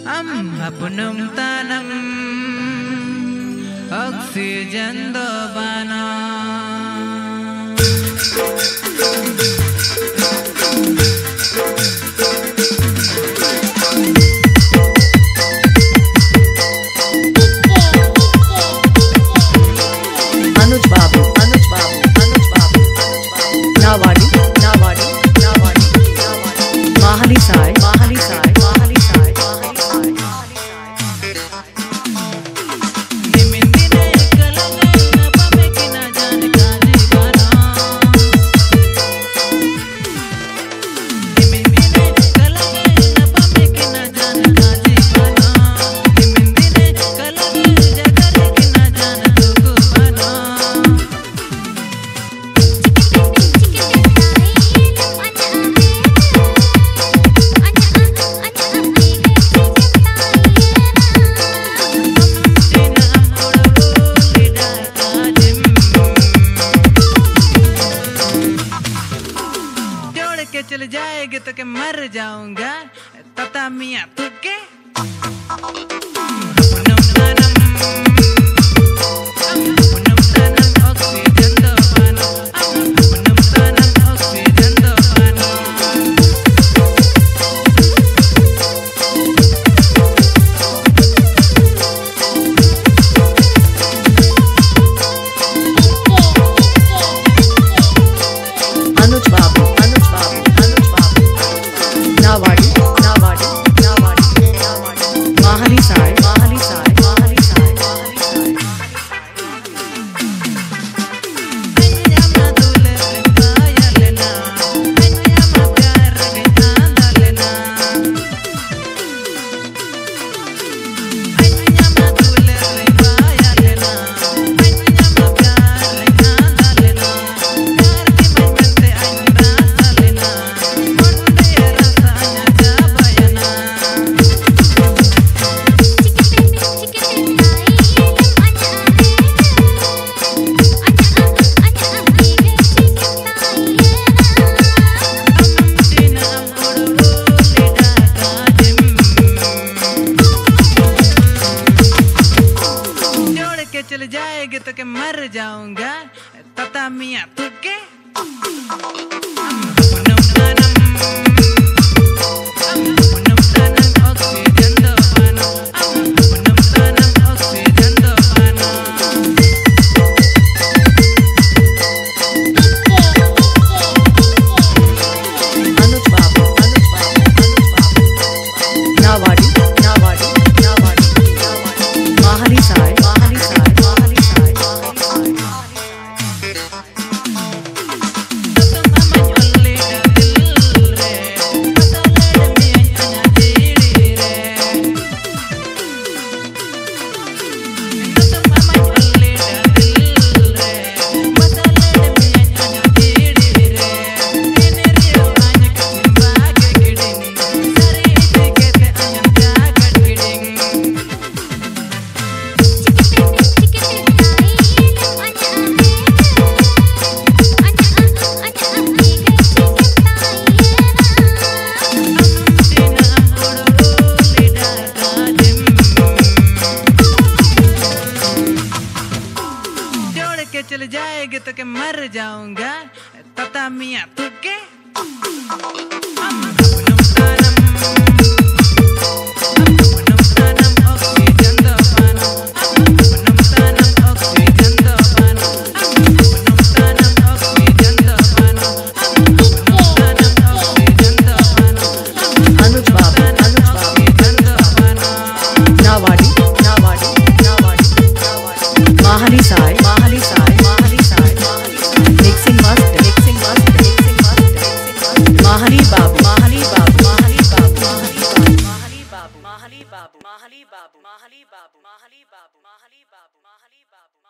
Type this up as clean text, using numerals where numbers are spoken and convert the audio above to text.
Hapnum tanam oksigen do bana. Anuj Babu, Anuj Babu, Anuj Babu, Nawadi, Nawadi, Nawadi, Mahali Sai, Mahali Sai, Mahali Sai, Mahali Sai. चल जाएगी तो के मर जाऊंगा तता मियाँ तुके हपनम तानम ऑक्सीजन दो पानो हपनम तानम ऑक्सीजन दो पानो Anuj Babu, Anuj Babu, Anuj Babu, Nawadi, Nawadi, Nawadi, Nawadi, Mahali Sai, Mahali Sai, Mahali Sai, Mahali Sai. चल जाएगी तो के मर जाऊंगा तता मियाँ तुके हपनम तानम ऑक्सीजन दो पानो हपनम तानम ऑक्सीजन दो पानो Anuj Babu, Anuj Babu, Anuj Babu, Nawadi, Nawadi, Nawadi, Nawadi, Mahali Sai, Mahali Sai, Mahali Sai, Mahali Sai. चल जाएगी तो के मर जाऊंगा तता मियाँ तुके हपनम तानम ऑक्सीजन दो पानो हपनम तानम ऑक्सीजन दो पानो हपनम तानम ऑक्सीजन दो पानो हपनम तानम ऑक्सीजन दो पानो Anuj Babu, Anuj Babu, oxygen दो पानो Nawadi, Nawadi, Nawadi, Nawadi, Mahali Sai, Mahali Sai, Mahali Sai, Mahali Sai. Mixing master, mixing master, mixing master, mixing master. Mahali Babu, Mahali Babu, Mahali Babu, Mahali Babu, Mahali Babu, Mahali Babu, Mahali Babu, Mahali Babu, Mahali Babu, Mahali Babu, Mahali Babu.